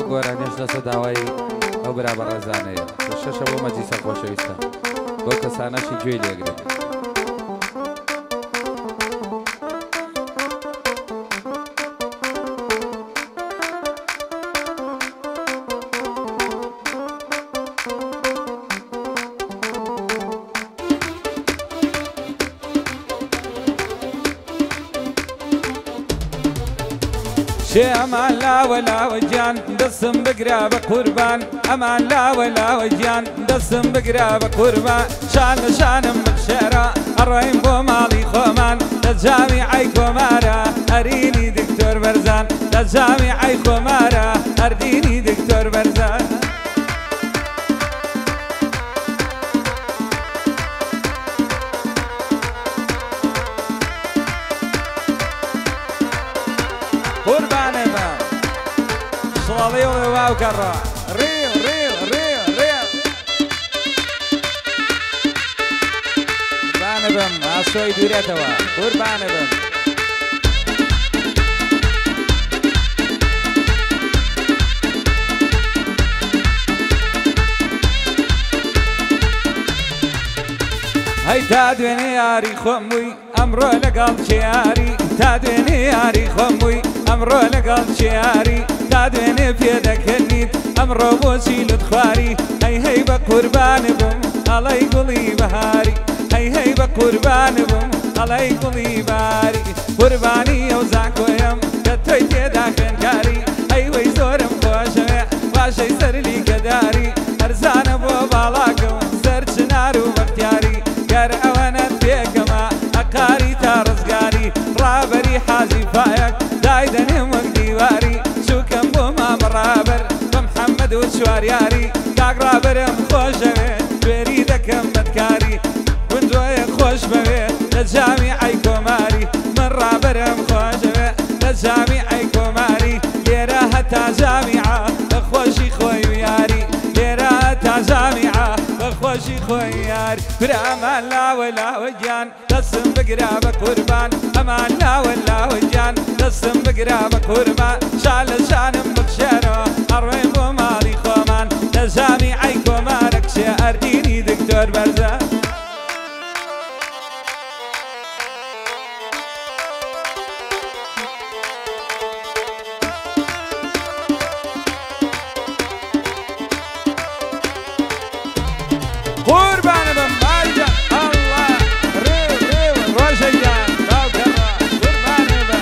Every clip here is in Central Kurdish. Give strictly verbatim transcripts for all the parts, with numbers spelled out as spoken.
گۆرانیش لەسەر داوای ئەو برا بەڕێزانەیە شەشە بۆ مەجلیسە خۆشەویستە بۆ کەسانەشی گوێی لێگرن. ئەمان لاوە لاوەجیان دەسم بگرا بە قوربان ئەمان لاوە لاوەجیان دەسم بگرا بە قوربان شان لە شانم بخشێرە ئەڕۆین بۆ ماڵی خۆمان لە جامیعەی کۆمارە هەرینی دکتۆر بەرزان لە جامیعەی کۆمارە هەردینی دکتۆر بەرزان. قربانه با صلاوی و واو کرا ریل ریل ریل ریل قربانه بم آسوی دوریت وا قربانه بم هی تا دوێنێ یاری خۆم بووی ئەمڕۆ لەگەڵ چیاری تا دوێنێ یاری خۆم بووی ئەمڕۆ لەگەڵ چیاری تا دوێنێ پێدەکەنیت ئەمڕۆ بۆچی لەت خواری هەی هەی بە قوربانە بم ئەڵەی گوڵی بەهاری هەی هەی بە قوربانە بم ئەڵەی گوڵی باری قوربانی ئەو زاکۆیم کە تۆی تێدا خوێنکاری ئەی وەی زۆرم خۆشەوێ باشەی سەرلی کەداری هەرزانە بۆ باڵاکەم سەر چنار و بەختیاری گەر ئەوەنەت پێکەمە ئەقاری تا ڕزگاری ڕابەری حازی فایەک دایدەنێم وەک دیواری چووکەم بۆ مامەڕابەر بە محەممەد و چواریاری کاک ڕابەرم خۆشەوێ توێری دەکەم بەدکاری گونجۆیە خۆش بەوێ لە جامیعەی کۆماری من ڕابەرم خۆشەوێ لە جامیعەی کۆماری لێرە هەتا جامیعە بە خۆشی خۆی و یاری لێرە هەتا جامیعە بە خۆشی خۆی یاری برامان لاوە لاوە گیان دەستم بگرا بە قوربان ئەمان لاوە لاوە گیان دەستم بگرا بە قوربان شان لە شانم بخشێرەوە ئەڕۆین بۆ ماڵی خۆمان لە جامیعەی کۆمارە کچێ ئەردینی دکتۆر بەرزان. قربانه بم بايجا الله ريو ريو روشيان باو كرا قربانه بم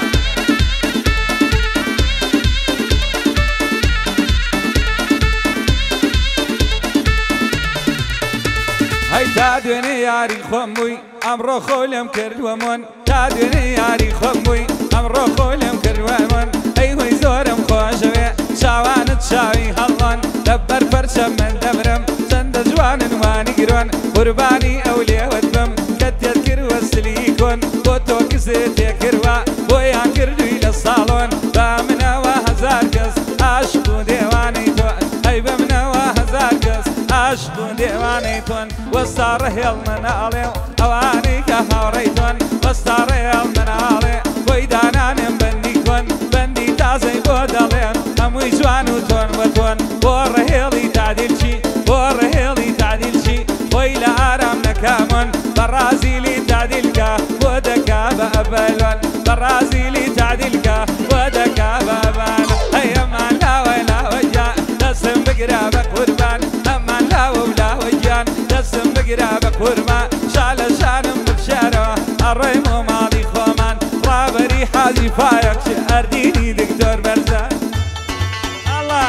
هاي تا دوێنێ یاری خۆم بووی ئەمڕۆ خۆلم کردووەمون تا دوێنێ یاری خۆم بووی ئەمڕۆ خۆلم کردووەمون ئەی هۆی زۆرم خۆشەوێ چاوانت چاوی هەڵڵۆن لەبەر پەرچەم من دەبرم چەندە جوانن وانی گرۆن قوربانی ئەو لێوت بم کە تێت کردوە سلی کۆن بۆ تۆ کزێ تێکردوە بۆیان کردووی لە ساڵۆن با منەوە هەزار کەس عاشق و دێوانەی تۆ ئەی بە منەوە هەزار کەس عاشق و دێوانەی تۆن وەستا ڕەهێڵ مناڵێ و ئەوانەی کە هاوڕێی تۆن وەستا ڕێڵ مناڵێ بۆی دانانێم بەندی کۆن بەندی تازەی بۆ دەڵێن هەمووی جوان و تۆن بە تۆن بۆ ڕەهێڵی تعدیلچی بۆ ڕەهێڵی تعدیلچی بۆی لە ئارام نەکامۆن بەڕازیلی تعدیلکە بۆ دەکا بە ئەبەلۆن بەڕازیلی تعدیلکە بۆ دەکا بە ئەبەلۆن هەی ئەمان لاوە لاوەجیان دەستم بگرا بە قوربان ئەمان لاوە و لاوەجیان دەستم بگرا بە قوربان شا لە شانم بخشێرەوە ئەڕۆین بۆ ماڵی خۆمان ڕابەری حازی فایەک ئەردینی دکتۆر بەرزان. الله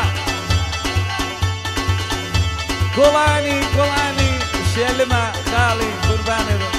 گوڵانی گوڵانی شێلمە خاڵی قوربانە بم.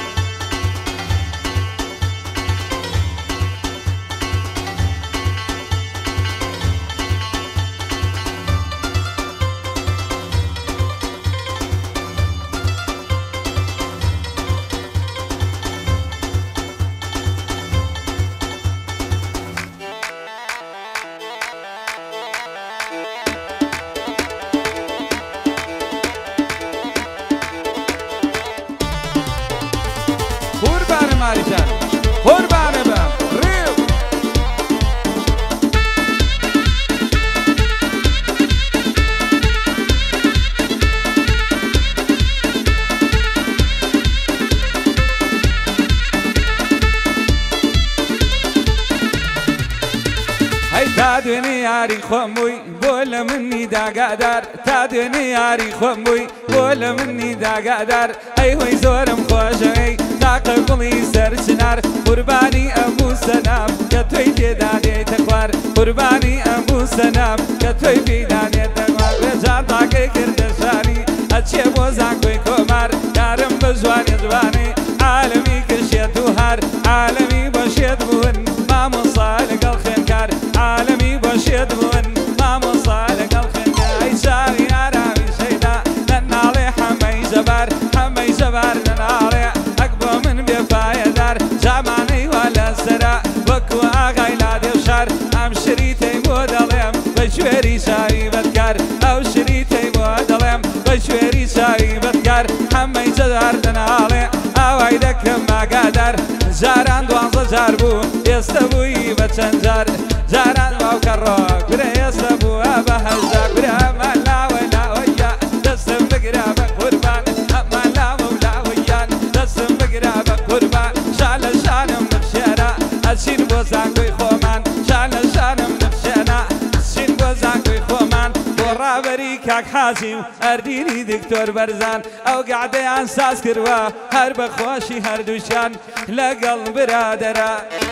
تا دوێنێ یاری خۆمووی بۆ لە منی داگادار تا دوێنێ یاری خۆمووی بۆ لە منی داگادار ئەی هۆی زۆرم خۆشەوەی تاقە گوڵی سەرچنار قوربانی ئەموو سەنام کە تۆی تێدانێتە خوار قوربانی ئەموو سەنام کە تۆی پێدانێتە خوار بێجان تاکەی کردە شاری ئەچێ بۆ زانکۆی کۆمار یارم بە جوانی جوانی عالەمی کشێت و هار عالەمی بەشێت بوون مامۆسا لەگەڵ خوێنکار عالەمی بەشێت بوون مامۆسا لەگەڵ خوێنکار ئەی چاوی ئارامی شەیدا لە ناڵێ حەمەی جەبار حەمەی جەبار لە ناڵێ ئەک بۆ من بێپایەدار جامانەی وا لە سەرا وەکو ئاغای لا دێوشار ئەم شریتەی بۆ دەڵێم بە شوێری چاوی بەدکار ئەو شریتەی بۆ دەڵێم بە شوێری چاوی بەدکار حەمەی جەبار لە ناڵێ ئاوای دەکەم ئاگادار جاران دوانزە جار بوو ئێستا بووی بە چەند جار جاران باوکە ڕۆک برە ئێستا بووە بە هەژار برە ئەمە لاوە لاوەیە دەستم بگرە بە قوربان ئەمە لاوە لاوەیان دەستم بگرە بە قوربان شان لە شانم نەفشێنە ئەچین بۆ زانکۆی خۆمان شان لە شانم نەفشێنە ئەچین بۆ زانکۆی خۆمان بۆ ڕابەری کاک حاجی و ئەردینی دکتۆر بەرزان ئەو گعدەیان ساز کردوە هەر بە خۆشی هەردووشیان لەگەڵ برادەرە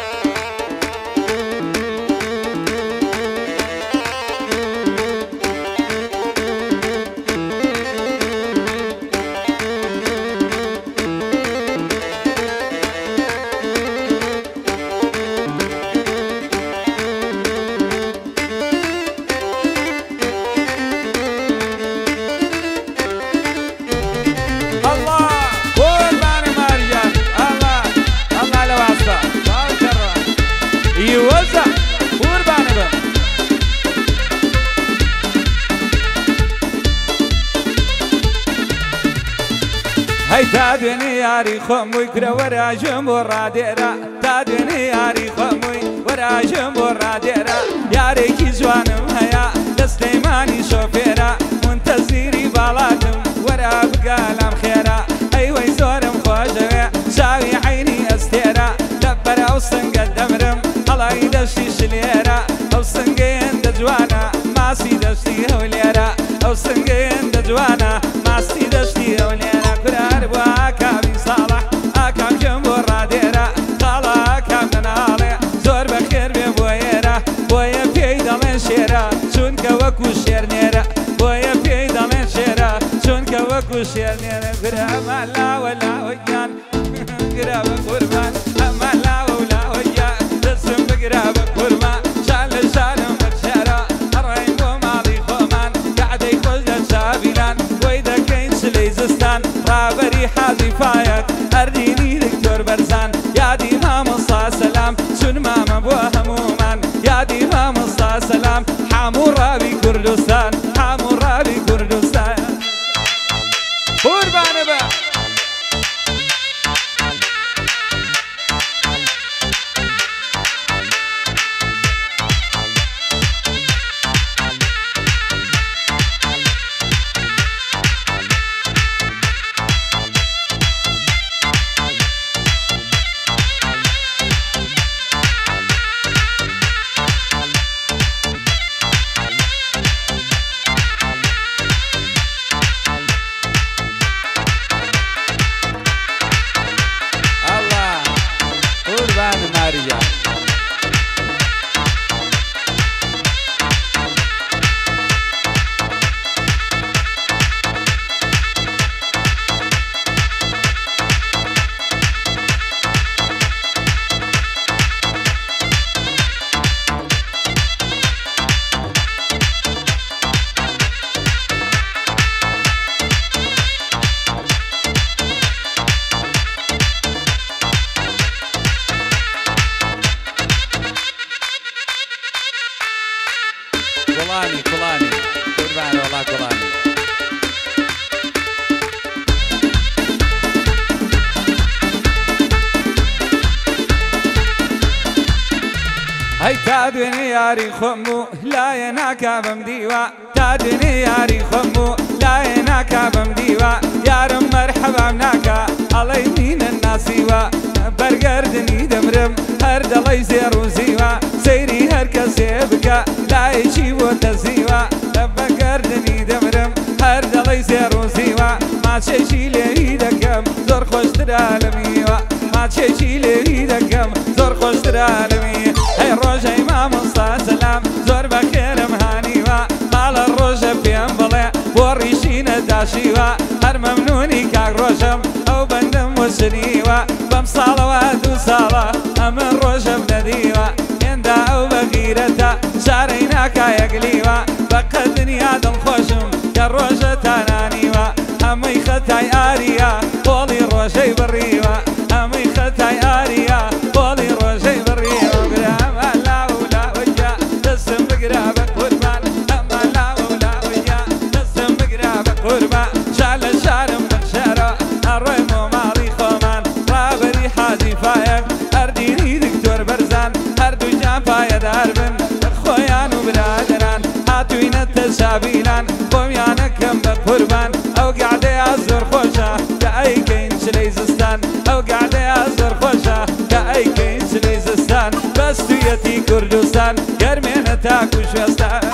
يوزع قربان بم هاي تا دوێنێ یاری خۆمووی کرە وەراژم بۆ ڕادێرە تا دوێنێ یاری خۆمووی وەراژم بۆ ڕادێرە یارێکی جوانم هەیە دەستەیمانی شۆفێرە منتەزیری باڵاتم وەرا بگالام خێرە ئەی وەی زۆرم خۆشەوێ چاوی عینی ئەستێرە لەبەرە ئەو سنگە دەمرم هەڵای دەشتی شلێرە ئەو سنگەیەن دەجوانە ماسی دەشتی هەولێرە ئەو سنگەیەن دەجوانە ماسی دەشتی هەولێرە کورار بۆ ئاکامی ساڵح ئاکام ژەم بۆ ڕادێرە خاڵە ئاکام لەناڵێ زۆر بەخێر بێ بۆ ئێرە بۆیە پێی دەڵێن شێرە چونکە وەکو شێرنێرە بۆیە پێی دەڵێن شێرە چونکە وەکو شێرنێرە گورە ئەمە لاوە لاوەیان گرە بە قوربان ئەمە لاوە و لاوەیان دەستم بگرە بە قوربان شان لە شانم بەرشێرە ئەڕێین بۆ ماڵی خۆمان گەعدەی خۆش لە چاویلان بۆی دەکەین چلەی زستان ڕابەری حەزیفایەک ئەردینی دکتۆر بەرزان یادی مامۆستا سەلام چون مامە بۆ هەمومان یادی مامۆستا سەلام هەموو ڕاوی کوردستان هەموو ڕاوی کوردستان قوربانە بە ماريا كولاني كولاني قربان والله كولاني هاي تادني ياري خمو لا يناكا بمديوا تادني ياري خمو لا يناكا بمديوا يارم مرحبا مناكا الله يمين الناسيوا برقردني دمرم هرد الله يزير وزيوا سيري هركسي بكا ماچێکی لێی دەکەم زۆر خۆشترا لەمیوە ماچێکی لێی دەکەم زۆر خۆشترا لەمی هەی ڕۆژەی مامۆستا سەلام زۆر بەخێرم هانیوە ماڵە ڕۆژە پێم بڵێ بۆ ڕیشی نەداشیوە هەر مەمنونی کاک ڕۆژەم ئەو بەندەم وەشنیوە بەم ساڵەوە دوو ساڵە ئەمن ڕۆژەم نەدیوە هێندا ئەو بەغیرەتە شارەی ناکایەگلیوە بەقەد دنیا دڵخۆشم کە ڕۆژە تانانیوە ئەمەی خەتای ئاریە بۆڵی ڕۆژەی بڕیوە ئەمەی خەتای ئاریە بۆڵی ڕۆژەی بڕیوە برامە لاو لاوەجا دەستم بگرا بە قوربان ئەمە لاو لاوەجا دەستم بگرا بە قوربان شار لە شارم بەخشێرە ئەڕۆیمۆ ماڵی خۆمان ڕابەری حاجی فایەک ئەردینی دکتۆر بەرزان هەردوو جان پایەدار بن خۆیان و برادران هاتووینە تەشابیلان بۆمیانەکەم بە قوربان ئەو گادەیە زۆر خۆشە کە ئەیکەین چلەی زستان ئەو گادەیە زۆر خۆشە کە ئەیکەین چلەی زستان بەستویەتی کوردستان گەرمێنە تاکو شوێستان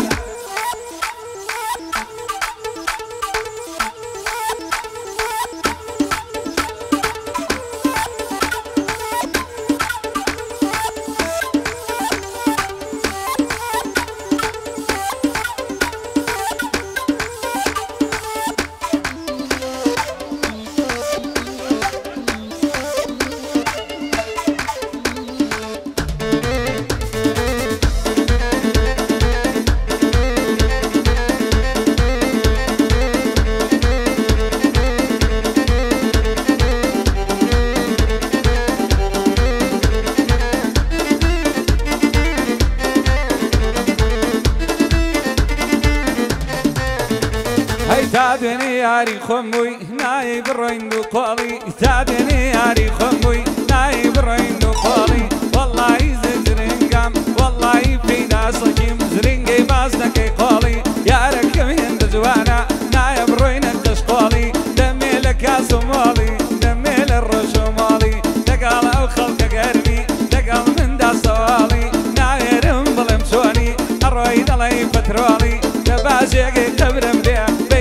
تا دوێنێ یاری خۆم بووی نایی بڕۆین دوو قۆڵی تا دوێنێ یاری خۆم بووی نایی بڕۆین دوو قۆڵی وەڵڵایی زرنگام وەڵڵایی پێیدا سەکیم زرنگەی باز نەکەی قۆڵی یارەکەم هێندە جوانە نایە بڕۆینە دەشقۆڵی دەمێ لە کاس و مۆڵی دەمێ لە ڕۆژ و مۆڵی لەگەڵ ئەو خەڵکە گەرمی لەگەڵ مندا سەواڵی ناوێرم بڵێم چۆنی ئەڕۆی دەڵێی پەترۆڵی لە باژێگەی قەبرم بێ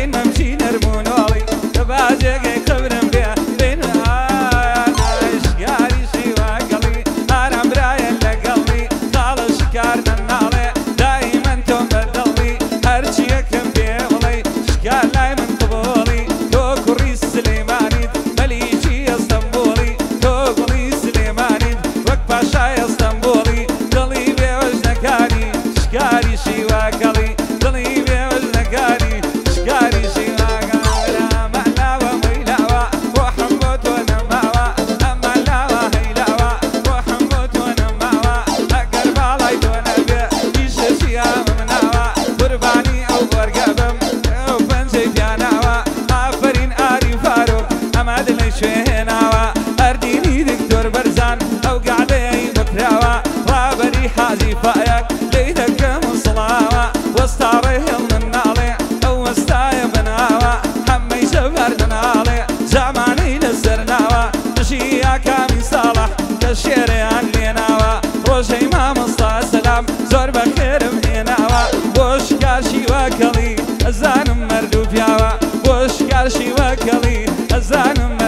باجێگەی قەبرم بێ بین شکاری شیواگەڵی ئارام برایە لەگەڵی خاڵە شکار نەناڵێ دایمەن تۆم بەدڵی هەرچی یەکەم پێ بڵێ شکار لای من قبوڵی تۆ کوڕی سلێمانیت مەلیکی ئەستەمبوڵی تۆ گوڵی سلێمانیت وەک پاشای ئەستەمبوڵی دڵی بێوەژنەکانی شکاری شیواگەڵی دڵی بێوەژنەکانی شکاری شیواگەڵی شوێناوە ئەردینی دکتۆر بەرزان ئەو گادەیەی بکراوە ڕابەری حاجی فایەک لێی دەکەم و سڵاوە وەستاڕێ هێڵ مناڵێ ئەو وەستایە بناوە هەممەی شەڤەر مناڵێ زامانەی لەسەر ناوە دژی یاکامی ساڵح کە شێرەیان لێناوە ڕۆژەی مامۆستا سەلام زۆر بەخێرم هێناوە بۆ شکار شیواکەڵی ئەزانم مەرد و پیاوە بۆ شکار شیواکەڵی ئەزانم